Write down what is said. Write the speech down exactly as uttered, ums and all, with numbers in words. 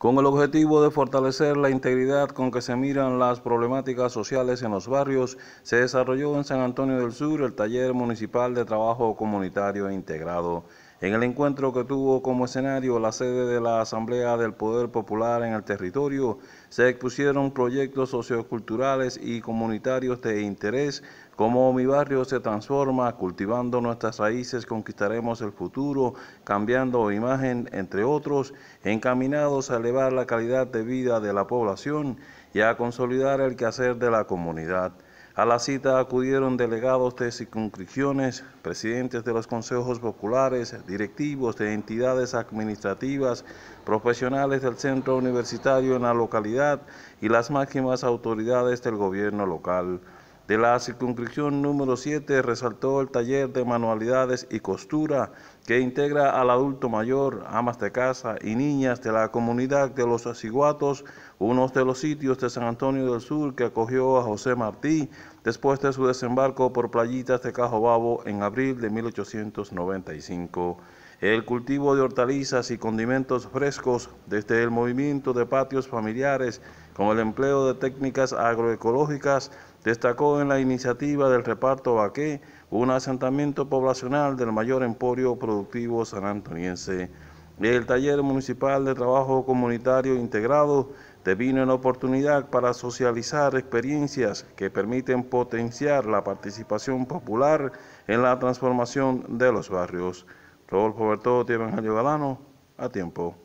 Con el objetivo de fortalecer la integridad con que se miran las problemáticas sociales en los barrios, se desarrolló en San Antonio del Sur el Taller Municipal de Trabajo Comunitario Integrado. En el encuentro, que tuvo como escenario la sede de la Asamblea del Poder Popular en el territorio, se expusieron proyectos socioculturales y comunitarios de interés como Mi Barrio se transforma, cultivando nuestras raíces conquistaremos el futuro, cambiando imagen, entre otros, encaminados a elevar la calidad de vida de la población y a consolidar el quehacer de la comunidad. A la cita acudieron delegados de circunscripciones, presidentes de los consejos populares, directivos de entidades administrativas, profesionales del centro universitario en la localidad y las máximas autoridades del gobierno local. De la circunscripción número siete resaltó el taller de manualidades y costura que integra al adulto mayor, amas de casa y niñas de la comunidad de Los Ciguatos, uno de los sitios de San Antonio del Sur que acogió a José Martí después de su desembarco por playitas de Cajobabo en abril de mil ochocientos noventa y cinco. El cultivo de hortalizas y condimentos frescos desde el movimiento de patios familiares con el empleo de técnicas agroecológicas destacó en la iniciativa del Reparto Baqué, un asentamiento poblacional del mayor emporio productivo sanantoniense. El Taller Municipal de Trabajo Comunitario Integrado devino en oportunidad para socializar experiencias que permiten potenciar la participación popular en la transformación de los barrios. Rodolfo Bertotti, Evangelio Galano, a tiempo.